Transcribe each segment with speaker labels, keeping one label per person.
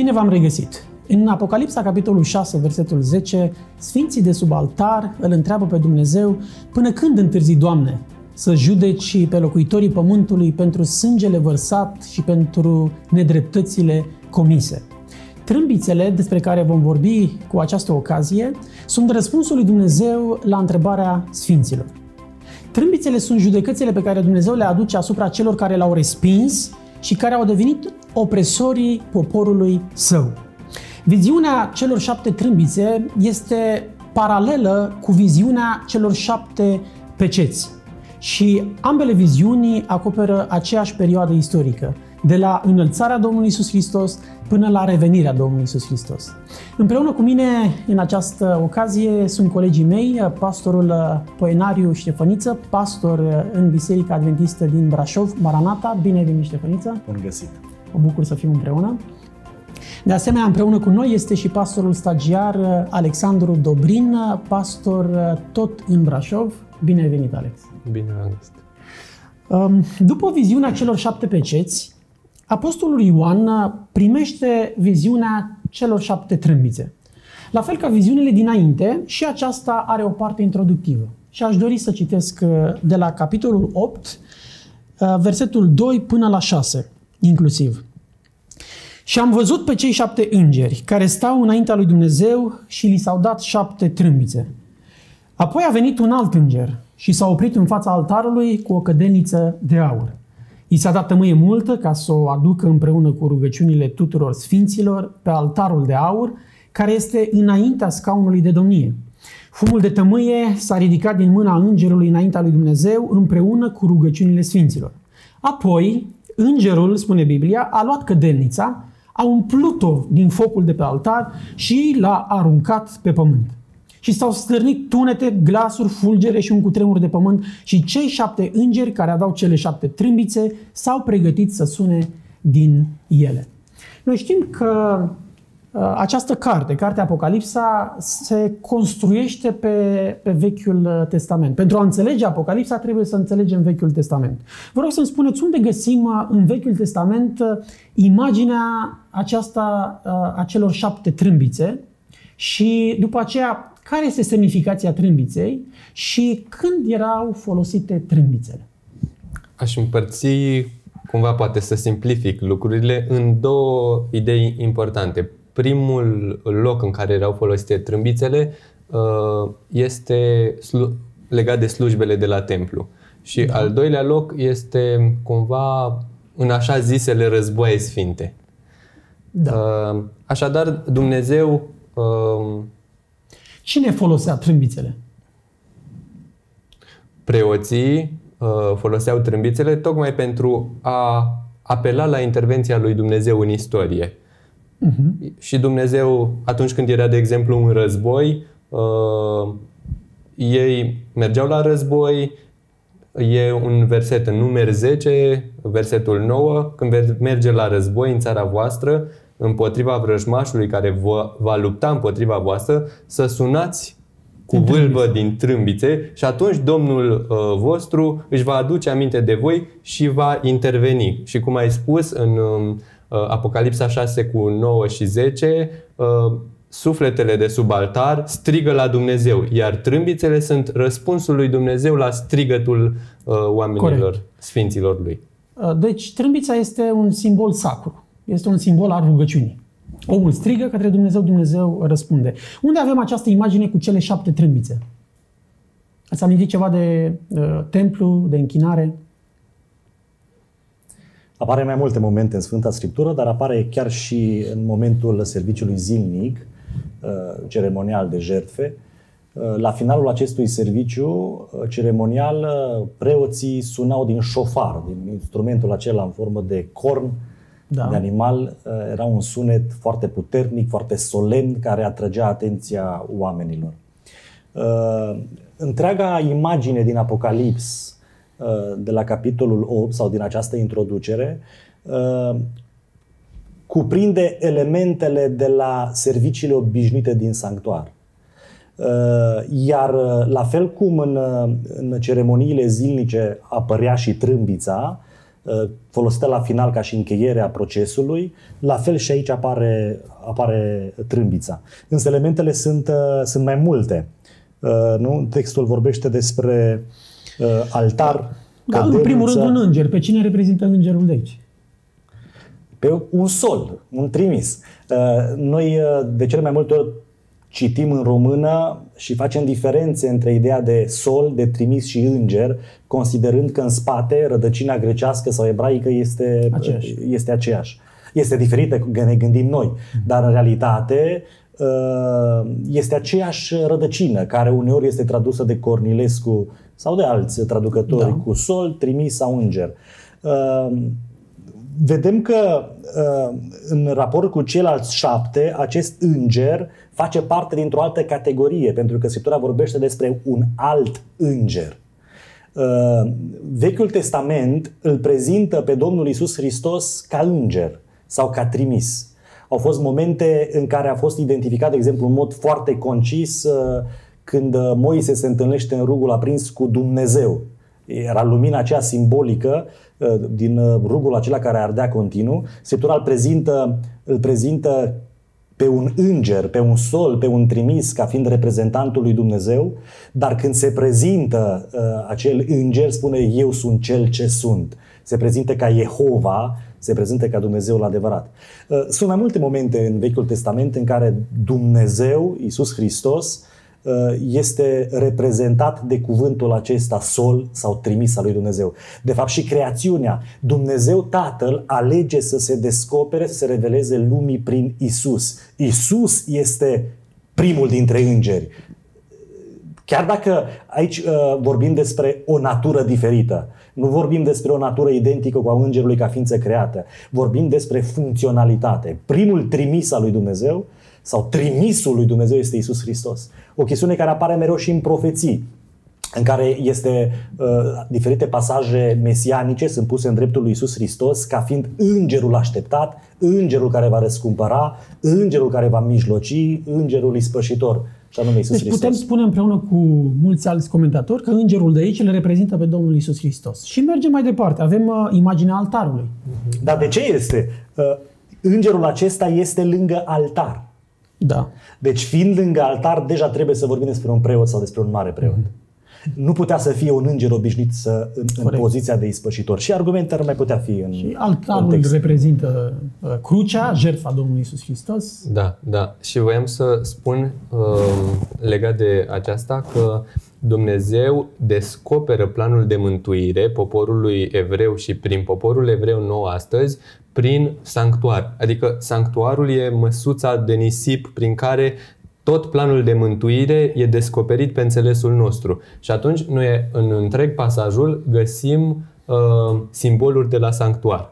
Speaker 1: Bine v-am regăsit! În Apocalipsa, capitolul 6, versetul 10, sfinții de sub altar îl întreabă pe Dumnezeu: până când întârzi, Doamne, să judeci pe locuitorii pământului pentru sângele vărsat și pentru nedreptățile comise? Trâmbițele despre care vom vorbi cu această ocazie sunt răspunsul lui Dumnezeu la întrebarea sfinților. Trâmbițele sunt judecățile pe care Dumnezeu le aduce asupra celor care l-au respins și care au devenit opresorii poporului său. Viziunea celor 7 trâmbițe este paralelă cu viziunea celor 7 peceți și ambele viziuni acoperă aceeași perioadă istorică, de la înălțarea Domnului Iisus Hristos până la revenirea Domnului Iisus Hristos. Împreună cu mine în această ocazie sunt colegii mei, pastorul Poenariu Ștefăniță, pastor în Biserica Adventistă din Brașov, Maranata. Bine ai venit, Ștefăniță!
Speaker 2: Bun găsit!
Speaker 1: Mă bucur să fim împreună. De asemenea, împreună cu noi este și pastorul stagiar Alexandru Dobrin, pastor tot în Brașov. Bine ai venit, Alex!
Speaker 3: Bine v-am găsit!
Speaker 1: După viziunea celor 7 peceți, Apostolul Ioan primește viziunea celor 7 trâmbițe. La fel ca viziunile dinainte, și aceasta are o parte introductivă. Și aș dori să citesc de la capitolul 8, versetul 2 până la 6, inclusiv. Și am văzut pe cei 7 îngeri care stau înaintea lui Dumnezeu și li s-au dat 7 trâmbițe. Apoi a venit un alt înger și s-a oprit în fața altarului cu o cădelniță de aur. I s-a dat tămâie multă ca să o aducă împreună cu rugăciunile tuturor sfinților pe altarul de aur, care este înaintea scaunului de domnie. Fumul de tămâie s-a ridicat din mâna îngerului înaintea lui Dumnezeu împreună cu rugăciunile sfinților. Apoi, îngerul, spune Biblia, a luat cădelnița, a umplut-o din focul de pe altar și l-a aruncat pe pământ. Și s-au stârnit tunete, glasuri, fulgere și un cutremur de pământ și cei 7 îngeri care aveau cele 7 trâmbițe s-au pregătit să sune din ele. Noi știm că această carte, Cartea Apocalipsa, se construiește pe Vechiul Testament. Pentru a înțelege Apocalipsa trebuie să înțelegem Vechiul Testament. Vă rog să-mi spuneți unde găsim în Vechiul Testament imaginea aceasta a celor 7 trâmbițe și după aceea care este semnificația trâmbiței și când erau folosite trâmbițele?
Speaker 3: Aș împărți, cumva poate să simplific lucrurile, în 2 idei importante. Primul loc în care erau folosite trâmbițele este legat de slujbele de la templu. Și al doilea loc este cumva în așa zisele războaie sfinte.
Speaker 1: Da.
Speaker 3: Așadar, Dumnezeu...
Speaker 1: Cine folosea trâmbițele?
Speaker 3: Preoții foloseau trâmbițele tocmai pentru a apela la intervenția lui Dumnezeu în istorie. Și Dumnezeu, atunci când era, de exemplu, un război, ei mergeau la război. E un verset în Numeri 10, versetul 9, când merge la război în țara voastră, împotriva vrăjmașului care va lupta împotriva voastră, să sunați cu vâlvă din trâmbițe și atunci Domnul vostru își va aduce aminte de voi și va interveni. Și cum ai spus în Apocalipsa 6 cu 9 și 10, sufletele de sub altar strigă la Dumnezeu, iar trâmbițele sunt răspunsul lui Dumnezeu la strigătul oamenilor, corect, sfinților lui.
Speaker 1: Deci trâmbița este un simbol sacru. Este un simbol al rugăciunii. Omul strigă către Dumnezeu, Dumnezeu răspunde. Unde avem această imagine cu cele 7 trâmbițe? Ați amintit ceva de templu, de închinare?
Speaker 2: Apare în mai multe momente în Sfânta Scriptură, dar apare chiar și în momentul serviciului zilnic, ceremonial de jertfe. La finalul acestui serviciu ceremonial, preoții sunau din șofar, din instrumentul acela în formă de corn, de animal. Era un sunet foarte puternic, foarte solemn, care atrăgea atenția oamenilor. Întreaga imagine din Apocalips, de la capitolul 8 sau din această introducere, cuprinde elementele de la serviciile obișnuite din sanctuar. Iar la fel cum în ceremoniile zilnice apărea și trâmbița, folosită la final ca și încheierea procesului, la fel și aici apare trâmbița. Însă elementele sunt mai multe. Nu? Textul vorbește despre altar.
Speaker 1: Da, în primul rând un înger. Pe cine reprezintă îngerul de aici?
Speaker 2: Pe un sol, un trimis. Noi de cele mai multe ori citim în română și facem diferențe între ideea de sol, de trimis și înger, considerând că în spate rădăcina grecească sau ebraică este aceeași. Este diferită, că ne gândim noi, dar în realitate este aceeași rădăcină, care uneori este tradusă de Cornilescu sau de alți traducători cu sol, trimis sau înger. Vedem că în raport cu ceilalți 7, acest înger face parte dintr-o altă categorie, pentru că Scriptura vorbește despre un alt înger. Vechiul Testament îl prezintă pe Domnul Iisus Hristos ca înger sau ca trimis. Au fost momente în care a fost identificat, de exemplu, în mod foarte concis, când Moise se întâlnește în rugul aprins cu Dumnezeu. Era lumina aceea simbolică din rugul acela care ardea continuu. Scriptura îl prezintă pe un înger, pe un sol, pe un trimis ca fiind reprezentantul lui Dumnezeu, dar când se prezintă acel înger, spune: eu sunt cel ce sunt. Se prezintă ca Jehova, se prezintă ca Dumnezeul adevărat. Sunt mai multe momente în Vechiul Testament în care Dumnezeu, Iisus Hristos, este reprezentat de cuvântul acesta, sol sau trimis al lui Dumnezeu. De fapt și creațiunea, Dumnezeu Tatăl alege să se descopere, să se reveleze lumii prin Isus. Isus este primul dintre îngeri. Chiar dacă aici vorbim despre o natură diferită, nu vorbim despre o natură identică cu a îngerului ca ființă creată, vorbim despre funcționalitate. Primul trimis al lui Dumnezeu sau trimisul lui Dumnezeu este Iisus Hristos. O chestiune care apare mereu și în profeții, în care diferite pasaje mesianice sunt puse în dreptul lui Iisus Hristos ca fiind îngerul așteptat, îngerul care va răscumpăra, îngerul care va mijloci, îngerul ispășitor, și anume Iisus Hristos.
Speaker 1: Putem spune împreună cu mulți alți comentatori că îngerul de aici îl reprezintă pe Domnul Iisus Hristos. Și mergem mai departe. Avem imaginea altarului.
Speaker 2: Dar de ce este? Îngerul acesta este lângă altar.
Speaker 1: Da.
Speaker 2: Deci fiind lângă altar, deja trebuie să vorbim despre un preot sau despre un mare preot. Nu putea să fie un înger obișnuit în poziția de ispășitor. Și argumente ar mai putea fi în
Speaker 1: și altarul reprezintă crucea, jertfa Domnului Iisus Hristos.
Speaker 3: Da, da. Și voiam să spun legat de aceasta că Dumnezeu descoperă planul de mântuire poporului evreu și prin poporul evreu nou astăzi prin sanctuar. Adică sanctuarul e măsuța de nisip prin care tot planul de mântuire e descoperit pe înțelesul nostru. Și atunci noi în întreg pasajul găsim simboluri de la sanctuar.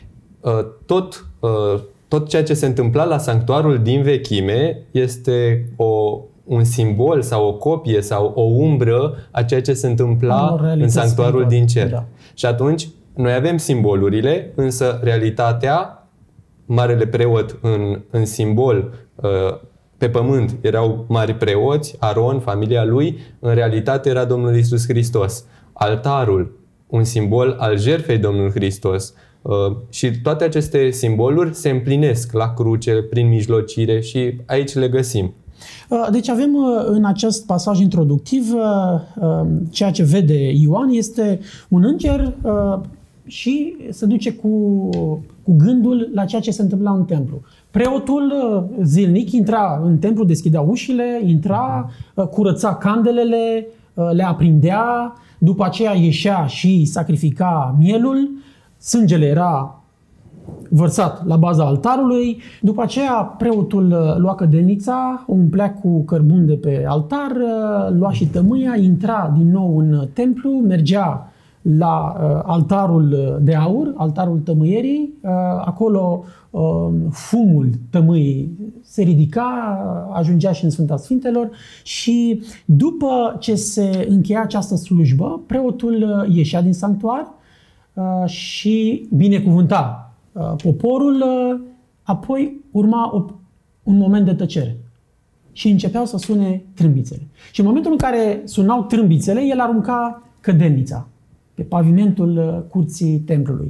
Speaker 3: Tot ceea ce se întâmpla la sanctuarul din vechime este un simbol sau o copie sau o umbră a ceea ce se întâmpla în sanctuarul din cer. Da. Și atunci noi avem simbolurile, însă realitatea, marele preot în simbol pe pământ erau mari preoți, Aron, familia lui, în realitate era Domnul Iisus Hristos. Altarul, un simbol al jertfei Domnului Hristos. Și toate aceste simboluri se împlinesc la cruce, prin mijlocire și aici le găsim.
Speaker 1: Deci avem în acest pasaj introductiv ceea ce vede Ioan este un înger și se duce cu gândul la ceea ce se întâmpla în templu. Preotul zilnic intra în templu, deschidea ușile, intra, curăța candelele, le aprindea, după aceea ieșea și sacrifica mielul, sângele era vărsat la baza altarului, după aceea preotul lua cădelnița, o umplea cu cărbun de pe altar, lua și tămâia, intra din nou în templu, mergea la altarul de aur, altarul tămâierii, acolo fumul tămâiei se ridica, ajungea și în Sfânta Sfintelor și după ce se încheia această slujbă, preotul ieșea din sanctuar și binecuvânta poporul, apoi urma un moment de tăcere și începeau să sune trâmbițele. Și în momentul în care sunau trâmbițele, el arunca cădelnița. pe pavimentul curții templului.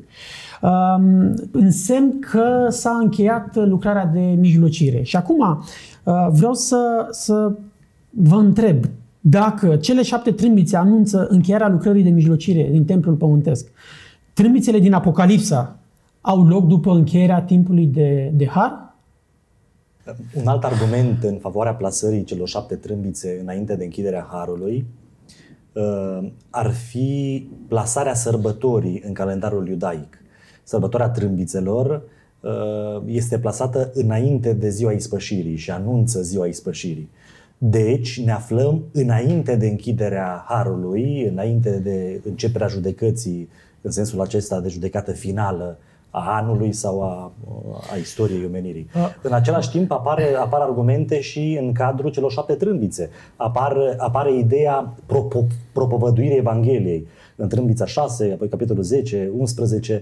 Speaker 1: Însemn că s-a încheiat lucrarea de mijlocire. Și acum vreau să vă întreb dacă cele 7 trâmbițe anunță încheierea lucrării de mijlocire din templul pământesc. Trâmbițele din Apocalipsa au loc după încheierea timpului de har?
Speaker 2: Un alt argument în favoarea plasării celor 7 trâmbițe înainte de închiderea harului ar fi plasarea sărbătorii în calendarul iudaic. Sărbătoarea trâmbițelor este plasată înainte de ziua ispășirii și anunță ziua ispășirii. Deci ne aflăm înainte de închiderea harului, înainte de începerea judecății, în sensul acesta de judecată finală a anului sau a istoriei omenirii. În același timp apar argumente și în cadrul celor 7 trâmbițe. Apare ideea propovăduirii Evangheliei. În trâmbița 6, apoi capitolul 10, 11,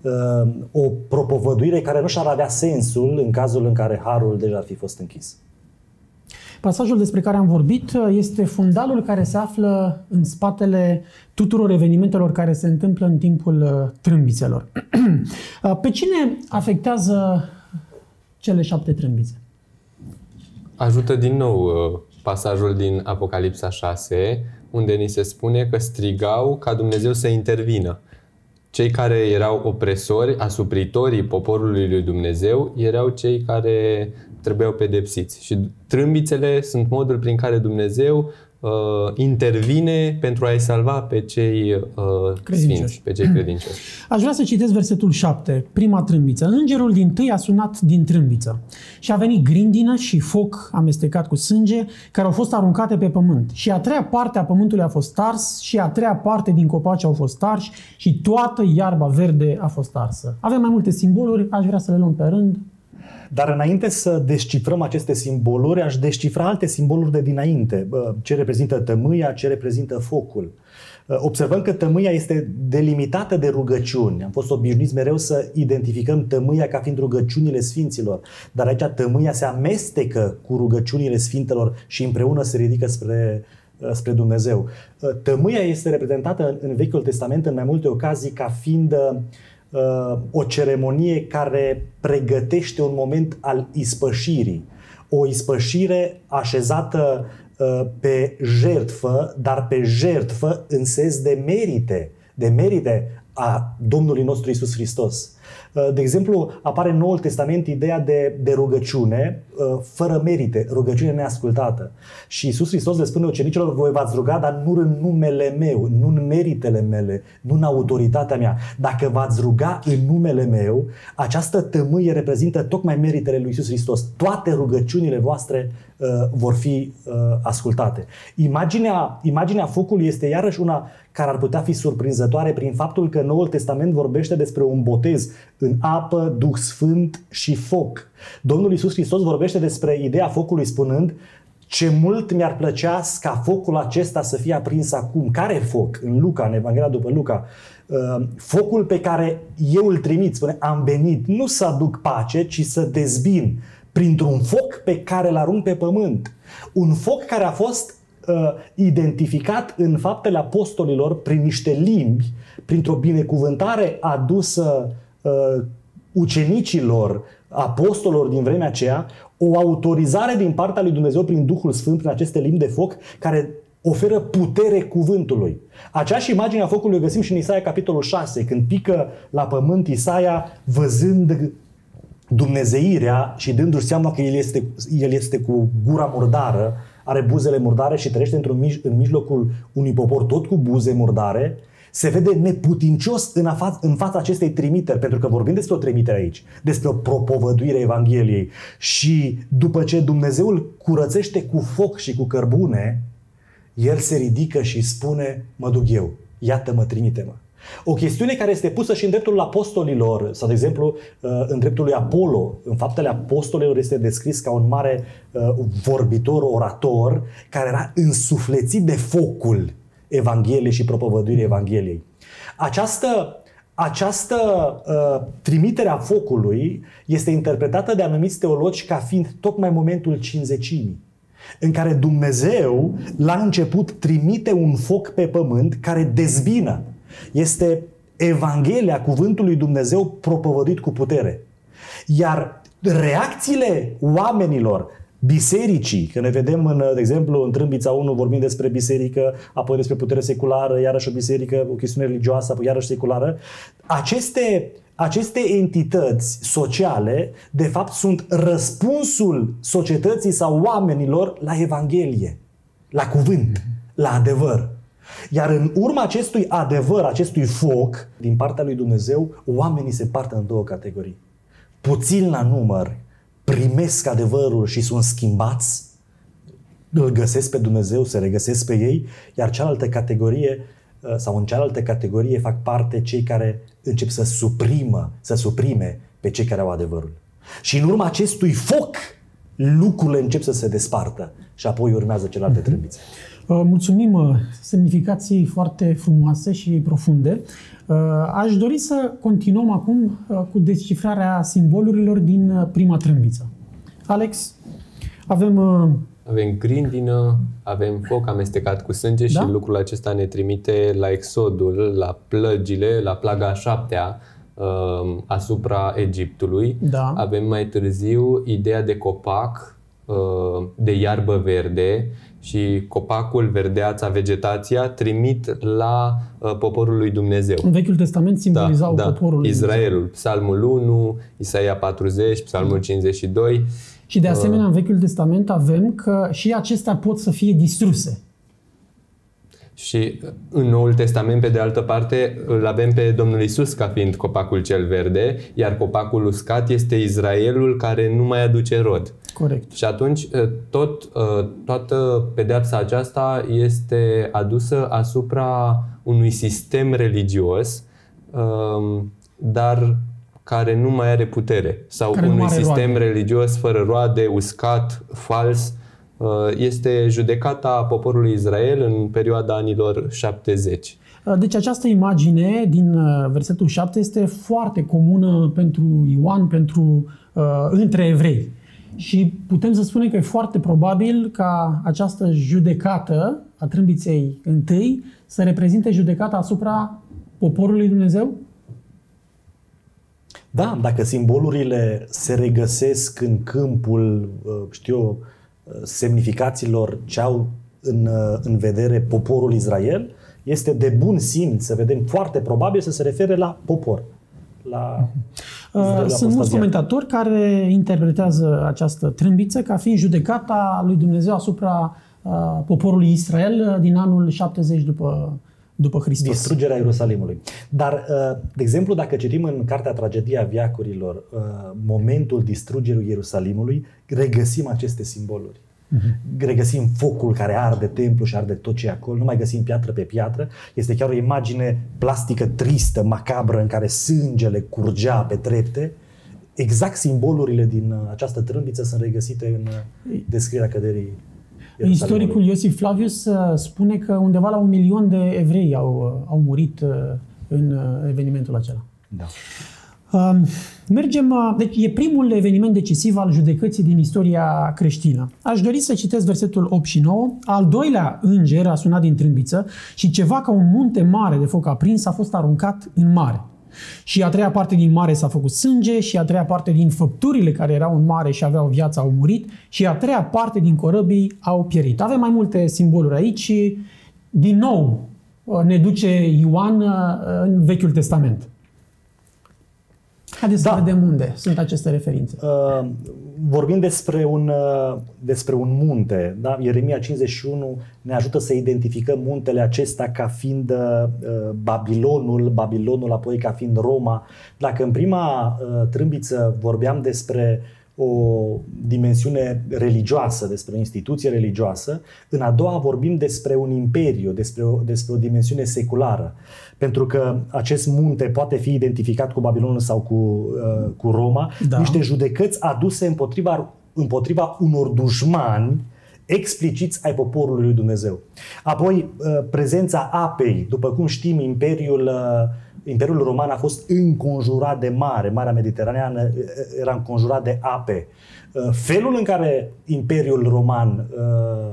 Speaker 2: o propovăduire care nu și-ar avea sensul în cazul în care harul deja ar fi fost închis.
Speaker 1: Pasajul despre care am vorbit este fundalul care se află în spatele tuturor evenimentelor care se întâmplă în timpul trâmbițelor. Pe cine afectează cele 7 trâmbițe?
Speaker 3: Ajută din nou pasajul din Apocalipsa 6, unde ni se spune că strigau ca Dumnezeu să intervină. Cei care erau opresori, asupritorii poporului lui Dumnezeu, erau cei care trebuiau pedepsiți. Și trâmbițele sunt modul prin care Dumnezeu intervine pentru a-i salva pe cei sfinți, pe cei credincioși.
Speaker 1: Aș vrea să citesc versetul 7, prima trâmbiță. Îngerul dintâi a sunat din trâmbiță și a venit grindină și foc amestecat cu sânge care au fost aruncate pe pământ. Și a treia parte a pământului a fost ars și a treia parte din copaci au fost arși și toată iarba verde a fost arsă. Avem mai multe simboluri, aș vrea să le luăm pe rând.
Speaker 2: Dar înainte să descifrăm aceste simboluri, aș descifra alte simboluri de dinainte. Ce reprezintă tămâia, ce reprezintă focul. Observăm că tămâia este delimitată de rugăciuni. Am fost obișnuiți mereu să identificăm tămâia ca fiind rugăciunile sfinților. Dar aici tămâia se amestecă cu rugăciunile sfintelor și împreună se ridică spre Dumnezeu. Tămâia este reprezentată în Vechiul Testament în mai multe ocazii ca fiind o ceremonie care pregătește un moment al ispășirii. O ispășire așezată pe jertfă, dar pe jertfă în sens de merite a Domnului nostru Iisus Hristos. De exemplu, apare în Noul Testament ideea de rugăciune fără merite, rugăciune neascultată. Și Iisus Hristos le spune ucenicilor: voi v-ați ruga, dar nu în numele meu, nu în meritele mele, nu în autoritatea mea. Dacă v-ați ruga în numele meu, această tămâie reprezintă tocmai meritele lui Iisus Hristos. Toate rugăciunile voastre vor fi ascultate. Imaginea focului este iarăși una care ar putea fi surprinzătoare prin faptul că Noul Testament vorbește despre un botez în apă, Duh Sfânt și foc. Domnul Iisus Hristos vorbește despre ideea focului spunând: ce mult mi-ar plăcea ca focul acesta să fie aprins acum. Care foc? În Luca, în Evanghelia după Luca. Focul pe care eu îl trimit, spune, am venit nu să aduc pace, ci să dezbin printr-un foc pe care îl arunc pe pământ. Un foc care a fost identificat în Faptele Apostolilor prin niște limbi, printr-o binecuvântare adusă ucenicilor, apostolilor din vremea aceea, o autorizare din partea lui Dumnezeu prin Duhul Sfânt, prin aceste limbi de foc, care oferă putere cuvântului. Aceeași imagine a focului o găsim și în Isaia capitolul 6, când pică la pământ Isaia văzând dumnezeirea și dându-și seama că el este cu gura murdară, are buzele murdare și trăiește în mijlocul unui popor tot cu buze murdare, se vede neputincios în fața acestei trimiteri, pentru că vorbim despre o trimitere aici, despre o propovăduire a Evangheliei. Și după ce Dumnezeu îl curățește cu foc și cu cărbune, el se ridică și spune: mă duc eu, iată-mă, trimite-mă. O chestiune care este pusă și în dreptul apostolilor, sau de exemplu în dreptul lui Apollo. În Faptele Apostolilor este descris ca un mare vorbitor, orator, care era însuflețit de focul Evangheliei și propovăduirii Evangheliei. Această trimitere a focului este interpretată de anumiți teologi ca fiind tocmai momentul cinzecimii, în care Dumnezeu la început trimite un foc pe pământ care dezbină. Este Evanghelia, cuvântul lui Dumnezeu propovăduit cu putere. Iar reacțiile oamenilor, bisericii, că ne vedem, de exemplu, în Trâmbița 1 vorbim despre biserică, apoi despre putere seculară, iarăși o biserică, o chestiune religioasă, apoi iarăși seculară, aceste entități sociale, de fapt, sunt răspunsul societății sau oamenilor la Evanghelie, la cuvânt, la adevăr. Iar în urma acestui adevăr, acestui foc, din partea lui Dumnezeu, oamenii se împart în două categorii. Puțin la număr primesc adevărul și sunt schimbați, îl găsesc pe Dumnezeu, se regăsesc pe ei, iar cealaltă categorie, sau în cealaltă categorie fac parte cei care încep să suprime pe cei care au adevărul. Și în urma acestui foc, lucrurile încep să se despartă și apoi urmează celelalte trâmbițe.
Speaker 1: Mulțumim, semnificații foarte frumoase și profunde. Aș dori să continuăm acum cu descifrarea simbolurilor din prima trâmbiță. Alex, avem
Speaker 3: grindină, avem foc amestecat cu sânge, da? Și lucrul acesta ne trimite la Exodul, la plăgile, la plaga a 7-a asupra Egiptului.
Speaker 1: Da.
Speaker 3: Avem mai târziu ideea de copac, de iarbă verde, și copacul, verdeața, vegetația trimit la poporul lui Dumnezeu.
Speaker 1: În Vechiul Testament simbolizau poporul lui
Speaker 3: Israelul,
Speaker 1: Dumnezeu.
Speaker 3: Psalmul 1, Isaia 40, Psalmul 52.
Speaker 1: Și de asemenea în Vechiul Testament avem că și acestea pot să fie distruse.
Speaker 3: Și în Noul Testament, pe de altă parte, îl avem pe Domnul Iisus ca fiind copacul cel verde, iar copacul uscat este Israelul care nu mai aduce rod.
Speaker 1: Corect.
Speaker 3: Și atunci toată pedeapsa aceasta este adusă asupra unui sistem religios, dar care nu mai are putere. Sau unui sistem religios fără roade, uscat, fals. Este judecata poporului Israel în perioada anilor 70.
Speaker 1: Deci această imagine din versetul 7 este foarte comună pentru Ioan, între evrei. Și putem să spunem că e foarte probabil ca această judecată a trâmbiței întâi să reprezinte judecata asupra poporului Dumnezeu?
Speaker 2: Da, dacă simbolurile se regăsesc în câmpul, semnificațiilor ce au în vedere poporul Israel, este de bun simț să vedem foarte probabil să se refere la popor.
Speaker 1: Sunt mulți comentatori care interpretează această trâmbiță ca fiind judecata lui Dumnezeu asupra poporului Israel din anul 70 după Hristos.
Speaker 2: Distrugerea Ierusalimului. Dar, de exemplu, dacă citim în cartea Tragedia Veacurilor momentul distrugerii Ierusalimului, regăsim aceste simboluri. Regăsim focul care arde templu și arde tot ce e acolo, nu mai găsim piatră pe piatră. Este chiar o imagine plastică, tristă, macabră, în care sângele curgea pe trepte. Exact simbolurile din această trâmbiță sunt regăsite în descrierea căderii Ierusalimului.
Speaker 1: Istoricul Iosif Flavius spune că undeva la 1.000.000 de evrei au murit în evenimentul acela.
Speaker 2: Da.
Speaker 1: Deci e primul eveniment decisiv al judecății din istoria creștină. Aș dori să citesc versetul 8 și 9. Al doilea înger a sunat din trâmbiță și ceva ca un munte mare de foc aprins a fost aruncat în mare. Și a treia parte din mare s-a făcut sânge și a treia parte din făpturile care erau în mare și aveau viață au murit și a treia parte din corăbii au pierit. Avem mai multe simboluri aici și din nou ne duce Ioan în Vechiul Testament. Haideți să vedem unde sunt aceste referințe.
Speaker 2: Vorbim despre un munte. Da? Ieremia 51 ne ajută să identificăm muntele acesta ca fiind Babilonul apoi ca fiind Roma. Dacă în prima trâmbiță vorbeam despre o dimensiune religioasă, despre o instituție religioasă, în a doua vorbim despre un imperiu, despre o dimensiune seculară. Pentru că acest munte poate fi identificat cu Babilonul sau cu Roma, niște judecăți aduse împotriva unor dușmani expliciți ai poporului lui Dumnezeu. Apoi, prezența apei. După cum știm, Imperiul Roman a fost înconjurat de mare. Marea Mediteraneană era înconjurat de ape. Felul în care Imperiul Roman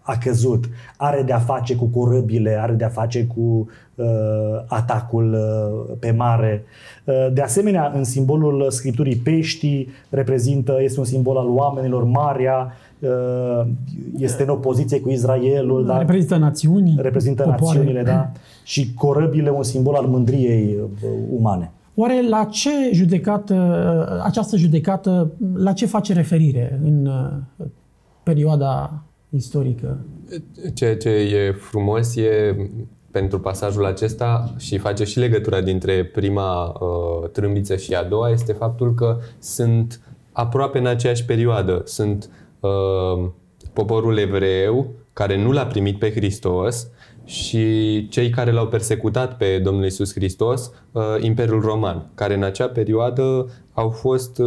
Speaker 2: a căzut, are de-a face cu corăbile, are de-a face cu atacul pe mare. De asemenea, în simbolul Scripturii peștii este un simbol al oamenilor, marea este în opoziție cu Israelul. Da? Reprezintă națiunile, da? Și corăbile un simbol al mândriei umane.
Speaker 1: Oare la ce această judecată, la ce face referire în perioada istorică?
Speaker 3: Ceea ce e frumos e pentru pasajul acesta și face și legătura dintre prima trâmbiță și a doua este faptul că sunt aproape în aceeași perioadă. Sunt poporul evreu care nu l-a primit pe Hristos și cei care l-au persecutat pe Domnul Iisus Hristos, Imperiul Roman, care în acea perioadă au fost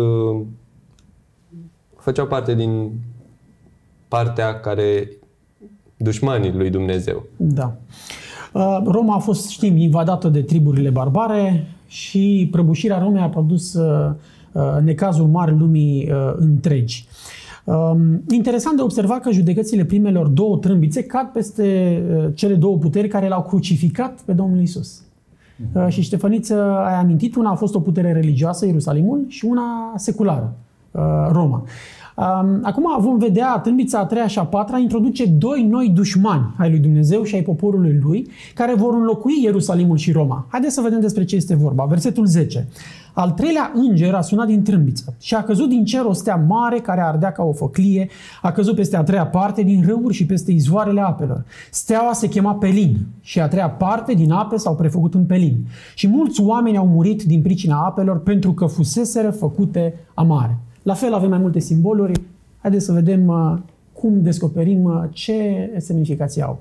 Speaker 3: făceau parte din partea care dușmanii lui Dumnezeu.
Speaker 1: Da. Roma a fost, știm, invadată de triburile barbare și prăbușirea Romei a produs necazul mare lumii întregi. Interesant de observat că judecățile primelor două trâmbițe cad peste cele două puteri care l-au crucificat pe Domnul Iisus. Și Ștefăniță, ai amintit, una a fost o putere religioasă, Ierusalimul, și una seculară, Roma. Acum vom vedea, trâmbița a treia și a patra introduce doi noi dușmani ai lui Dumnezeu și ai poporului lui, care vor înlocui Ierusalimul și Roma. Haideți să vedem despre ce este vorba. Versetul 10. Al treilea înger a sunat din trâmbiță și a căzut din cer o stea mare care ardea ca o făclie, a căzut peste a treia parte din râuri și peste izvoarele apelor. Steaua se chema Pelin și a treia parte din ape s-au prefăcut în Pelin. Și mulți oameni au murit din pricina apelor pentru că fuseseră făcute amare. La fel avem mai multe simboluri. Haideți să vedem cum descoperim ce semnificații au.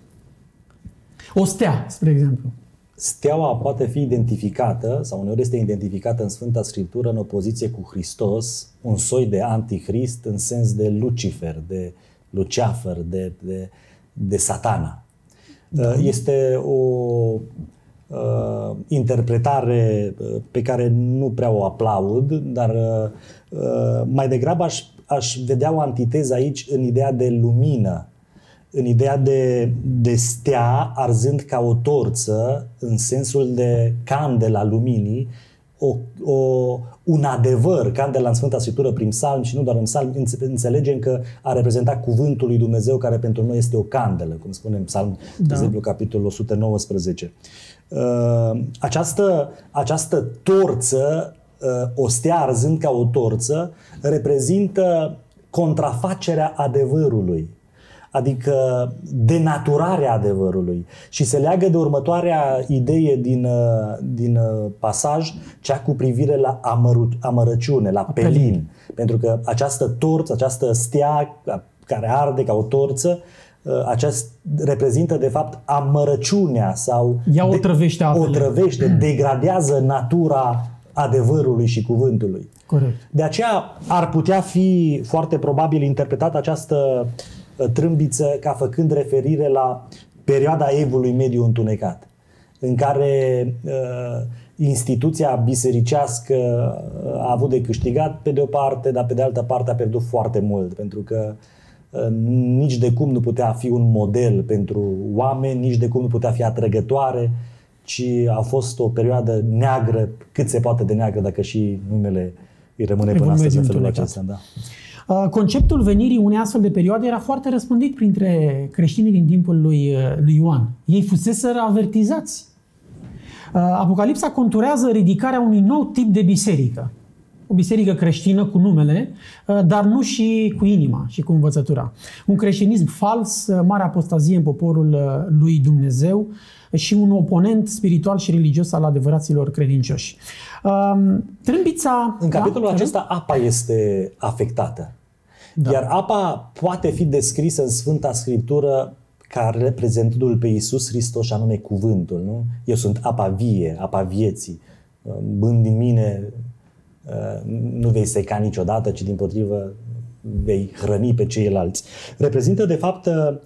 Speaker 1: O stea, spre exemplu.
Speaker 2: Steaua poate fi identificată, sau uneori este identificată în Sfânta Scriptură în opoziție cu Hristos, un soi de antichrist în sens de Lucifer, de Luceafăr, de Satana. Da. Este o interpretare pe care nu prea o aplaud, dar mai degrabă aș vedea o antiteză aici în ideea de lumină, în ideea de stea arzând ca o torță, în sensul de candela luminii, un adevăr, candela în Sfânta Scriptură prin psalm și nu doar în psalm, înțelegem că a reprezentat cuvântul lui Dumnezeu care pentru noi este o candelă, cum spune în psalm, de exemplu, capitolul 119. Această torță, o stea arzând ca o torță, reprezintă contrafacerea adevărului, adică denaturarea adevărului, și se leagă de următoarea idee din pasaj, cea cu privire la amărăciune, la pelin. Pentru că această torță, această stea care arde ca o torță, reprezintă de fapt amărăciunea sau
Speaker 1: o trăvește,
Speaker 2: degradează natura adevărului și cuvântului.
Speaker 1: Corect.
Speaker 2: De aceea ar putea fi foarte probabil interpretată această trâmbiță ca făcând referire la perioada Evului Mediu întunecat, în care instituția bisericească a avut de câștigat pe de o parte, dar pe de altă parte a pierdut foarte mult, pentru că nici de cum nu putea fi un model pentru oameni, nici de cum nu putea fi atrăgătoare, ci a fost o perioadă neagră, cât se poate de neagră, dacă și numele îi rămâne până astăzi în felul acesta. Da.
Speaker 1: Conceptul venirii unei astfel de perioade era foarte răspândit printre creștinii din timpul lui Ioan. Ei fuseseră avertizați. Apocalipsa conturează ridicarea unui nou tip de biserică. O biserică creștină cu numele, dar nu și cu inima și cu învățătura. Un creștinism fals, mare apostazie în poporul lui Dumnezeu și un oponent spiritual și religios al adevăraților credincioși. Trâmbița...
Speaker 2: În capitolul acesta apa este afectată. Da. Iar apa poate fi descrisă în Sfânta Scriptură ca reprezentându-L pe Iisus Hristos, și anume cuvântul. Nu? Eu sunt apa vie, apa vieții. Bând din mine nu vei seca niciodată, ci dimpotrivă vei hrăni pe ceilalți. Reprezintă de fapt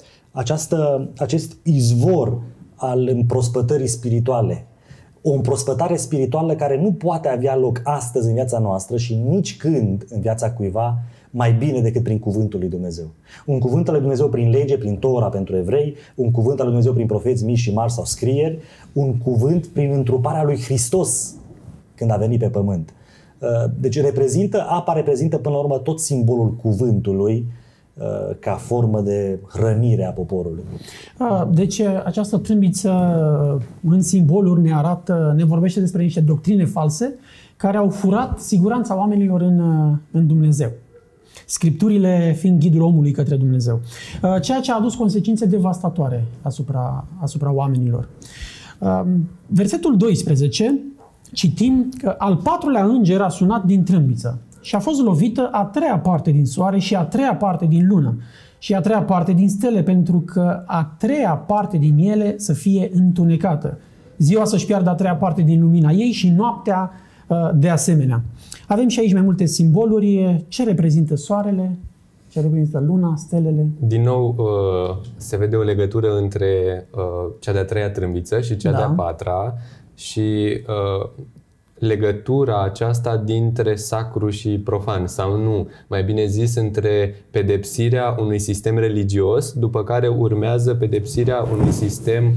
Speaker 2: acest izvor al împrospătării spirituale. O împrospătare spirituală care nu poate avea loc astăzi în viața noastră și nici când în viața cuiva, mai bine decât prin cuvântul lui Dumnezeu. Un cuvânt al lui Dumnezeu prin lege, prin Tora pentru evrei, un cuvânt al lui Dumnezeu prin profeți mici și mari sau scrieri, un cuvânt prin întruparea lui Hristos când a venit pe pământ. Deci apa reprezintă până la urmă tot simbolul cuvântului ca formă de hrănire a poporului.
Speaker 1: Deci această trâmbiță în simboluri ne vorbește despre niște doctrine false care au furat siguranța oamenilor în Dumnezeu. Scripturile fiind ghidul omului către Dumnezeu. Ceea ce a adus consecințe devastatoare asupra oamenilor. Versetul 12 citim că al patrulea înger a sunat din trâmbiță și a fost lovită a treia parte din soare și a treia parte din lună și a treia parte din stele, pentru că a treia parte din ele să fie întunecată. Ziua să-și piardă a treia parte din lumina ei și noaptea de asemenea. Avem și aici mai multe simboluri. Ce reprezintă soarele? Ce reprezintă luna, stelele?
Speaker 3: Din nou se vede o legătură între cea de-a treia trâmbiță și cea de-a patra și legătura aceasta dintre sacru și profan, sau nu, mai bine zis, între pedepsirea unui sistem religios, după care pedepsirea unui sistem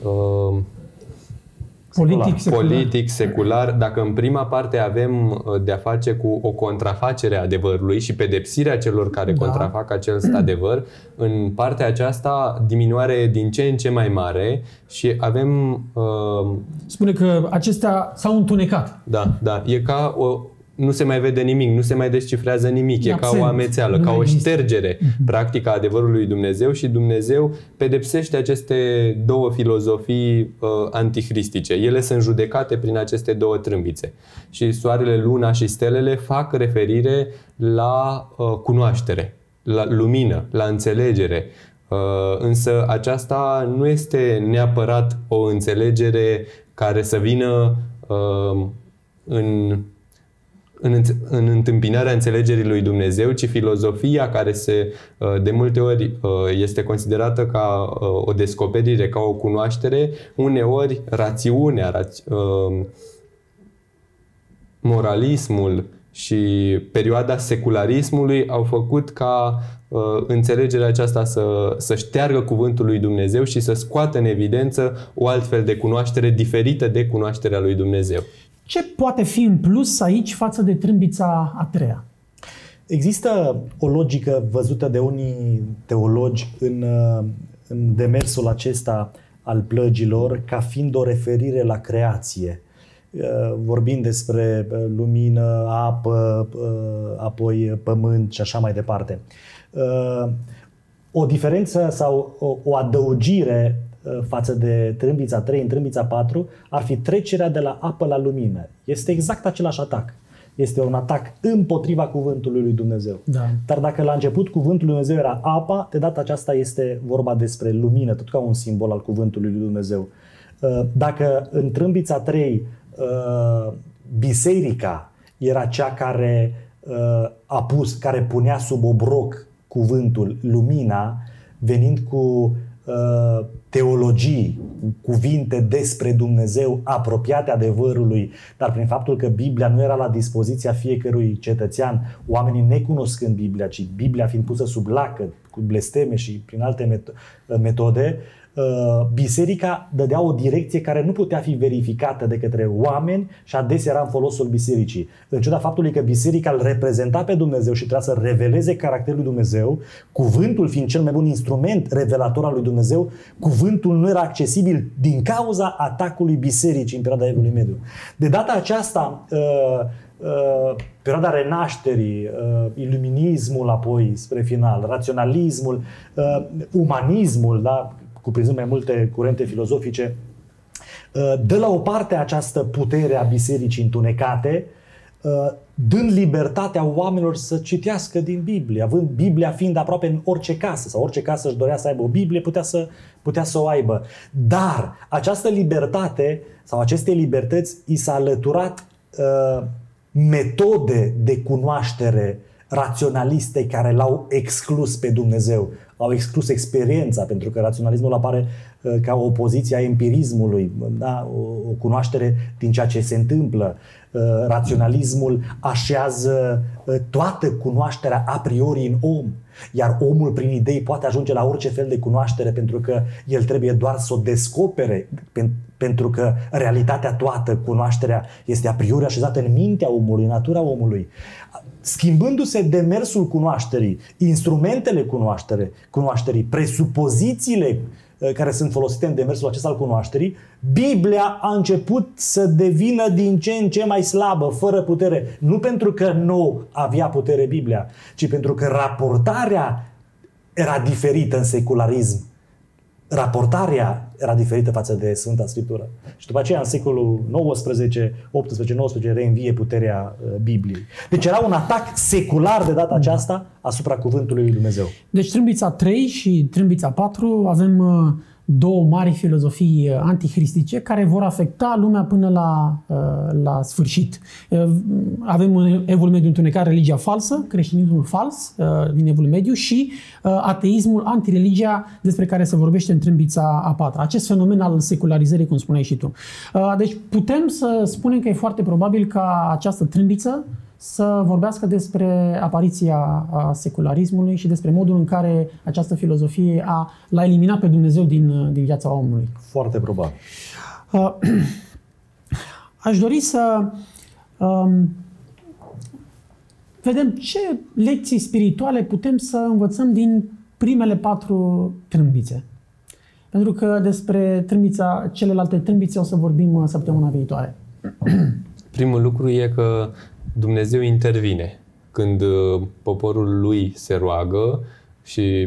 Speaker 3: politic, secular. Dacă în prima parte avem de-a face cu o contrafacere a adevărului și pedepsirea celor care contrafac acest adevăr, în partea aceasta diminuare din ce în ce mai mare și avem...
Speaker 1: Spune că acestea s-au întunecat.
Speaker 3: Da. E ca nu se mai vede nimic, nu se mai descifrează nimic, e ca o amețeală, ca o ștergere practică a adevărului lui Dumnezeu și Dumnezeu pedepsește aceste două filozofii antihristice. Ele sunt judecate prin aceste două trâmbițe. Și soarele, luna și stelele fac referire la cunoaștere, la lumină, la înțelegere. Însă aceasta nu este neapărat o înțelegere care să vină în întâmpinarea înțelegerii lui Dumnezeu, ci filozofia care de multe ori este considerată ca o descoperire, ca o cunoaștere, uneori rațiunea, moralismul și perioada secularismului au făcut ca înțelegerea aceasta să șteargă cuvântul lui Dumnezeu și să scoată în evidență o altfel de cunoaștere diferită de cunoașterea lui Dumnezeu.
Speaker 1: Ce poate fi în plus aici față de trâmbița a treia?
Speaker 2: Există o logică văzută de unii teologi în demersul acesta al plăgilor ca fiind o referire la creație. Vorbind despre lumină, apă, apoi pământ și așa mai departe. O diferență sau o adăugire față de trâmbița 3 în trâmbița 4 ar fi trecerea de la apă la lumină. Este exact același atac. Este un atac împotriva cuvântului lui Dumnezeu. Da. Dar dacă la început cuvântul lui Dumnezeu era apa, de data aceasta este vorba despre lumină, tot ca un simbol al cuvântului lui Dumnezeu. Dacă în trâmbița 3 biserica era cea care punea sub obroc cuvântul, lumina, venind cu teologii, cuvinte despre Dumnezeu apropiate adevărului, dar prin faptul că Biblia nu era la dispoziția fiecărui cetățean, oamenii necunoscând Biblia, ci Biblia fiind pusă sub lacăt, cu blesteme și prin alte metode, biserica dădea o direcție care nu putea fi verificată de către oameni și adesea era în folosul bisericii. În ciuda faptului că biserica îl reprezenta pe Dumnezeu și trebuia să reveleze caracterul lui Dumnezeu, cuvântul fiind cel mai bun instrument revelator al lui Dumnezeu, cuvântul nu era accesibil din cauza atacului bisericii în perioada Evului Mediu. De data aceasta, perioada renașterii, iluminismul apoi spre final, raționalismul, umanismul, da, cuprinzând mai multe curente filozofice, dă la o parte această putere a bisericii întunecate, dând libertatea oamenilor să citească din Biblie, având Biblia fiind aproape în orice casă, sau orice casă își dorea să aibă o Biblie, putea să o aibă. Dar această libertate sau aceste libertăți i s-a alăturat metode de cunoaștere raționaliste care l-au exclus pe Dumnezeu, au exclus experiența, pentru că raționalismul apare ca o opoziție a empirismului, da? O cunoaștere din ceea ce se întâmplă. Raționalismul așează toată cunoașterea a priori în om, iar omul prin idei poate ajunge la orice fel de cunoaștere pentru că el trebuie doar să o descopere, pentru că realitatea toată, cunoașterea, este a priori așezată în mintea omului, în natura omului. Schimbându-se demersul cunoașterii, instrumentele cunoașterii, presupozițiile care sunt folosite în demersul acesta al cunoașterii, Biblia a început să devină din ce în ce mai slabă, fără putere. Nu pentru că nu avea putere Biblia, ci pentru că raportarea era diferită în secularism. Raportarea era diferită față de Sfânta Scriptură. Și după aceea, în secolul 19, 18, 19, reînvie puterea Bibliei. Deci era un atac secular de data aceasta asupra cuvântului lui Dumnezeu.
Speaker 1: Deci trâmbița 3 și trâmbița 4 avem două mari filozofii antihristice care vor afecta lumea până la sfârșit. Avem în Evul Mediu întunecat religia falsă, creștinismul fals din Evul Mediu și ateismul, antireligia despre care se vorbește în trâmbița a patra. Acest fenomen al secularizării, cum spuneai și tu. Deci putem să spunem că e foarte probabil ca această trâmbiță să vorbească despre apariția secularismului și despre modul în care această filozofie l-a eliminat pe Dumnezeu din viața omului.
Speaker 2: Foarte probabil.
Speaker 1: Aș dori să vedem ce lecții spirituale putem să învățăm din primele 4 trâmbițe. Pentru că despre celelalte trâmbițe o să vorbim săptămâna viitoare.
Speaker 3: Primul lucru e că Dumnezeu intervine când poporul lui se roagă și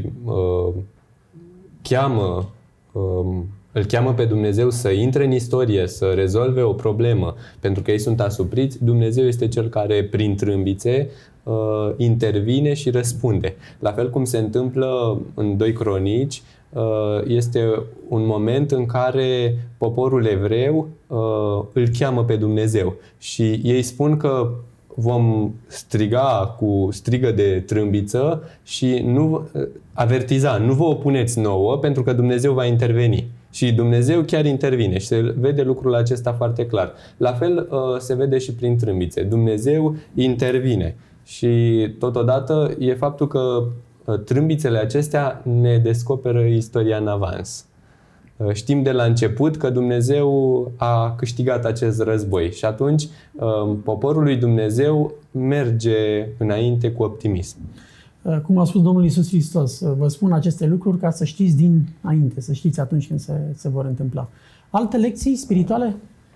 Speaker 3: îl cheamă pe Dumnezeu să intre în istorie, să rezolve o problemă, pentru că ei sunt asupriți. Dumnezeu este cel care, prin trâmbițe, intervine și răspunde. La fel cum se întâmplă în 2 Cronici, este un moment în care poporul evreu îl cheamă pe Dumnezeu și ei spun că vom striga cu strigă de trâmbiță și avertiza, nu vă opuneți nouă pentru că Dumnezeu va interveni. Și Dumnezeu chiar intervine și se vede lucrul acesta foarte clar. La fel se vede și prin trâmbițe. Dumnezeu intervine și totodată e faptul că trâmbițele acestea ne descoperă istoria în avans. Știm de la început că Dumnezeu a câștigat acest război și atunci poporul lui Dumnezeu merge înainte cu optimism.
Speaker 1: Cum a spus Domnul Iisus Hristos, vă spun aceste lucruri ca să știți dinainte, să știți atunci când se vor întâmpla. Alte lecții spirituale?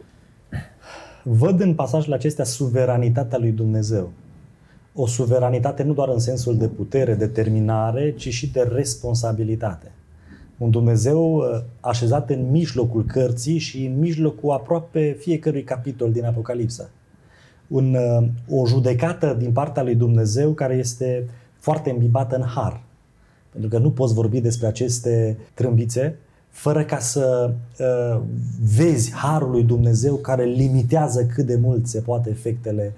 Speaker 2: Văd în pasajele acestea suveranitatea lui Dumnezeu. O suveranitate nu doar în sensul de putere, determinare, ci și de responsabilitate. Un Dumnezeu așezat în mijlocul cărții și în mijlocul aproape fiecărui capitol din Apocalipsa. O judecată din partea lui Dumnezeu care este foarte îmbibată în har. Pentru că nu poți vorbi despre aceste trâmbițe fără ca să vezi harul lui Dumnezeu care limitează cât de mult se poate efectele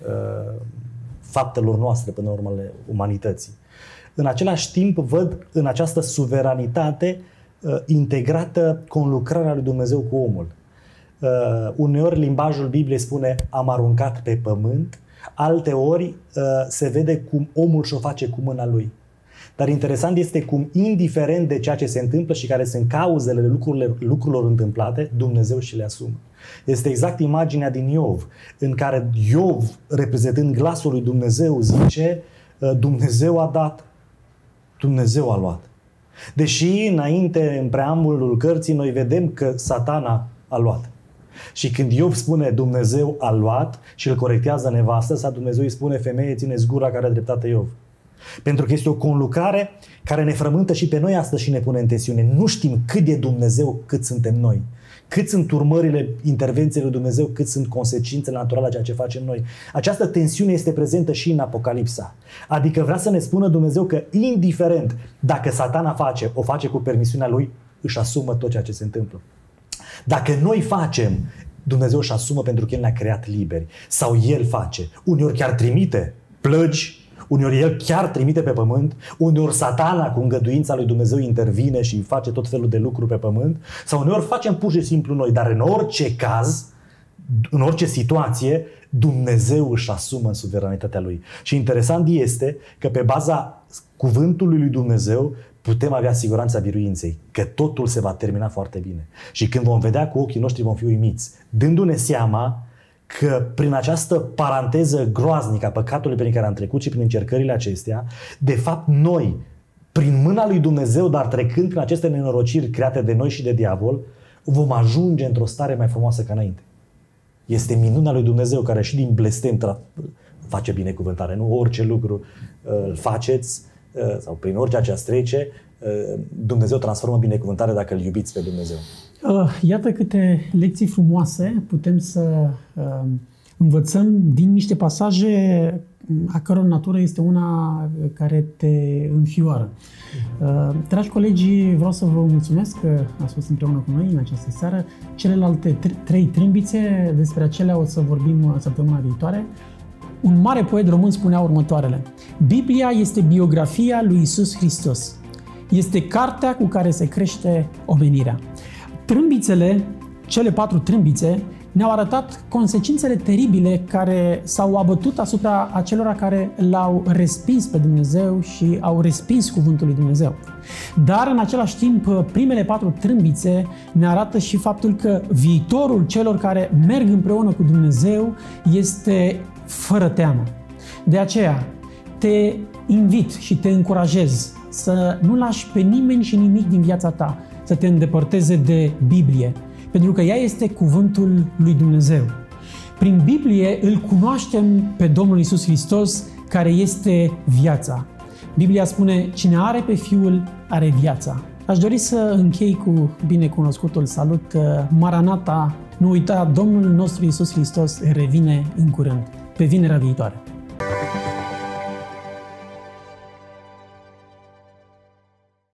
Speaker 2: faptelor noastre până la urmă ale umanității. În același timp văd în această suveranitate integrată conlucrarea lui Dumnezeu cu omul. Uneori limbajul Bibliei spune am aruncat pe pământ, alteori se vede cum omul și-o face cu mâna lui. Dar interesant este cum, indiferent de ceea ce se întâmplă și care sunt cauzele lucrurilor întâmplate, Dumnezeu și le asumă. Este exact imaginea din Iov, în care Iov, reprezentând glasul lui Dumnezeu, zice Dumnezeu a dat, Dumnezeu a luat. Deși înainte, în preambulul cărții, noi vedem că Satana a luat. Și când Iov spune Dumnezeu a luat și îl corectează nevastă sa, Dumnezeu îi spune femeie, țineți gura care are dreptate Iov. Pentru că este o conlucrare care ne frământă și pe noi astăzi și ne pune în tensiune. Nu știm cât e Dumnezeu, cât suntem noi. Cât sunt urmările intervenției lui Dumnezeu, cât sunt consecințele naturale a ceea ce facem noi. Această tensiune este prezentă și în Apocalipsa. Adică vrea să ne spună Dumnezeu că indiferent dacă Satana o face cu permisiunea lui, își asumă tot ceea ce se întâmplă. Dacă noi facem, Dumnezeu își asumă pentru că El ne-a creat liberi. Sau El face. Uneori chiar trimite plăgi Uneori El chiar trimite pe pământ, uneori Satana cu îngăduința lui Dumnezeu intervine și face tot felul de lucruri pe pământ, sau uneori facem pur și simplu noi, dar în orice caz, în orice situație, Dumnezeu își asumă suveranitatea Lui. Și interesant este că pe baza cuvântului lui Dumnezeu putem avea siguranța biruinței, că totul se va termina foarte bine. Și când vom vedea cu ochii noștri vom fi uimiți, dându-ne seama că prin această paranteză groaznică a păcatului prin care am trecut și prin încercările acestea, de fapt noi, prin mâna lui Dumnezeu, dar trecând prin aceste nenorociri create de noi și de diavol, vom ajunge într-o stare mai frumoasă ca înainte. Este minunea lui Dumnezeu care și din blestem face binecuvântare. Nu orice lucru îl faceți sau prin orice ce trece, Dumnezeu transformă binecuvântare dacă îl iubiți pe Dumnezeu.
Speaker 1: Iată câte lecții frumoase putem să învățăm din niște pasaje a căror natură este una care te înfioară. Dragi colegi, vreau să vă mulțumesc că ați fost împreună cu noi în această seară. Celelalte 3 trâmbițe, despre acelea o să vorbim săptămâna viitoare. Un mare poet român spunea următoarele: Biblia este biografia lui Iisus Hristos. Este cartea cu care se crește omenirea. Trâmbițele, cele 4 trâmbițe, ne-au arătat consecințele teribile care s-au abătut asupra acelora care l-au respins pe Dumnezeu și au respins cuvântul lui Dumnezeu. Dar în același timp, primele 4 trâmbițe ne arată și faptul că viitorul celor care merg împreună cu Dumnezeu este fără teamă. De aceea te invit și te încurajez să nu lași pe nimeni și nimic din viața ta să te îndepărteze de Biblie, pentru că ea este cuvântul lui Dumnezeu. Prin Biblie îl cunoaștem pe Domnul Iisus Hristos, care este viața. Biblia spune: cine are pe Fiul are viața. Aș dori să închei cu binecunoscutul salut: Maranata, nu uita, Domnul nostru Iisus Hristos revine în curând, pe vinerea viitoare.